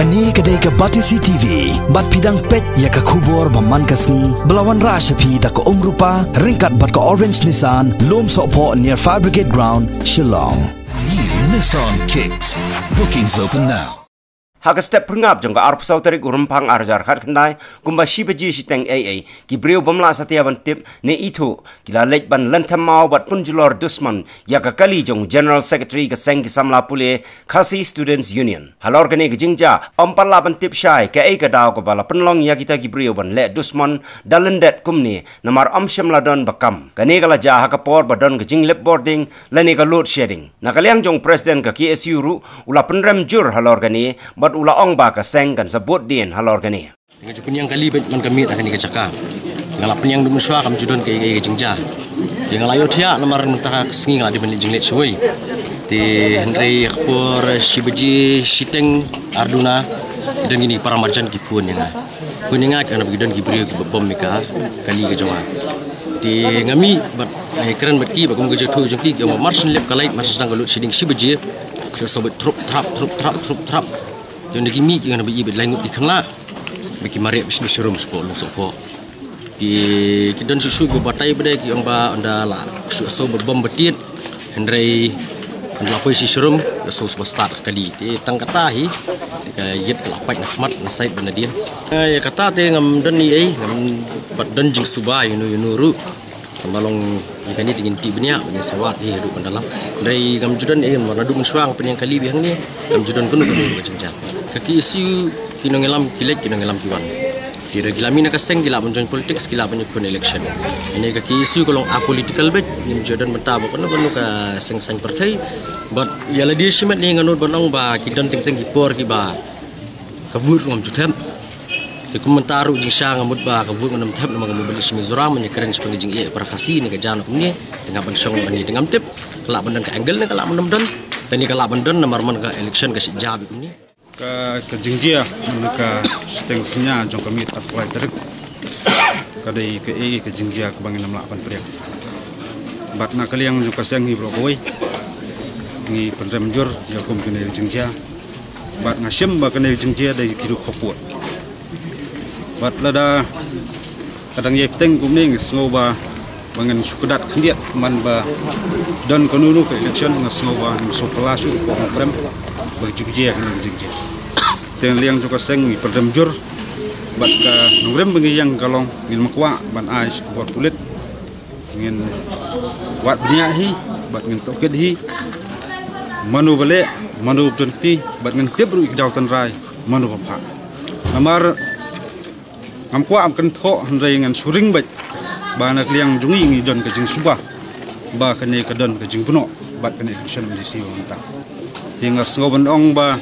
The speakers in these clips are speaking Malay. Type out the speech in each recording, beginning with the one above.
Kani kadai ke Batisi TV, bat pidang pet ya ke kubur baman kasni, belawan rashapi tak ke rupa, ringkat bat ke Orange Nissan, lom sokpo near Fire Brigade Ground, Shillong. New Nissan Kicks. Bookings open now. Haga step pengap jong ka arp sautari gurumpang arjar khat khandai kumba shibaji siteng AA ki breu bamla satia ban tip ne itu kila lek ban lantam mau bat punjulor dusman ya ka kali jong General Secretary ka seng ki samla pule Khasi Students Union halor gane ki jingja ompala ban tip shai ka ai ka daw ko bala penlong ya kita ki breu ban le dusman dalendet kumni namar amsham ladon bakam kane kala ja ha ka por badon ka jing lip boarding lani ka load shedding nakaliang jong president ka KSU ru ula penrem jur halor gane ula ong ba ka seng kan sabut din halor gani dengan jukun yang kali man kami tak ni kacaka ngala penyang dum swa kam judon ke jingja dengan layo thia lamar mentah sengi ngala di jinglet suai di Henry khpor shibaji siteng arduna dan ini para marjan ki puninga kana bigidon ki brio ki bom mika kali ke jonga di ngami bat keren bat ki bagum ke jotho jongki ke marsin lep kalait marsin dang galut siding shibaji so sobet trup trap yang lagi mi yang nabi ibad lain di kena bagi mari bisnis showroom sport lu sopo di kidon susu go batai bade ki amba anda la so berbom betit Henry lapoi si showroom so start kali di tangkatahi ka yet lapai nakmat nasait benadin ya kata te ngam dan ni ngam badan jing subai nuru malong ikan ni tingin tibnya dengan sawat di hidup dalam dari ngam judan warna dum suang penyang kali biang ni ngam judan kuno ke jengjang kaki isu kinongelam kilek kinongelam kiwan kira gilami nak kaseng gila menjoin politik gila penyukun election ini kaki isu kolong apolitical bet ngam judan menta bukan ka seng partai but ya la disimet ni nganut banong ba kidan ting kipor ki ba kabur ngam judan di komentaru jing syang ngamut ba kabut nganam tap nama kamu beli semizoram menyekeren sebagai jing iya Khasi ni kejan kumni dengan pensong bani dengan tip kelak bendan ke angle ni kelak bendan dan ni kelak bendan nomor man ke election ke sijab kumni ke jingjia ka stengsinya jong kami tak kuai terik kadai ke jingjia ke bangin 68 priak bat na kali yang jong kaseng ni brokoi ni pendem jur ya kum kene jingjia bat ngasyem ba kene jingjia dai kiru khoput bat lada kadang ye teng kumning sngoba bangen sukudat khendiat man ba don konunu ke election sngoba so pelasu ko prem bagi jugje kan jugje ten liang juga seng perdem jur bat ka ngrem bengi yang kalong ngin makwa ban ais buat kulit ngin wat bniahi bat ngin toket hi manu bale manu tunti bat ngin tebru ikdautan rai manu papa namar amkwa amkan tho handai ngan suring bat bana kliang jungi ngi don ke jing subah ba kane ka don ke jing puno bat kane election di siwa mata tinga sngoban ong ba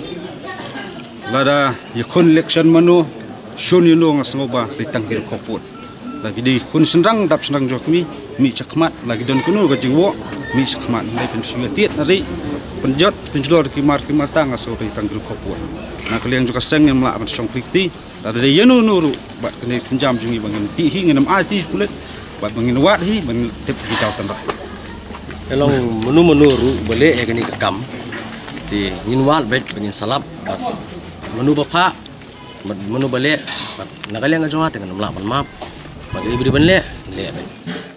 lada yakun election manu shuni no ngasngoba litang hir khoput lagi di kun senrang dap senrang jokmi mi chakmat lagi don kunu ke jing wo mi chakmat ndai pen suyatit nari penjot penjlor ki mata ngaso litang hir khoput na kalian juga seng yang melak song kriti ada de yenu nuru bat kene senjam jungi bangin ti hi ngenam ati kulit bat bangin wat hi bangin tip di tau tanah elong menuru boleh ya kini kekam di ngin wat bet bangin salap bat menu bapa menu balik bat nakalian ngajong dengan melak map bat ibri benle le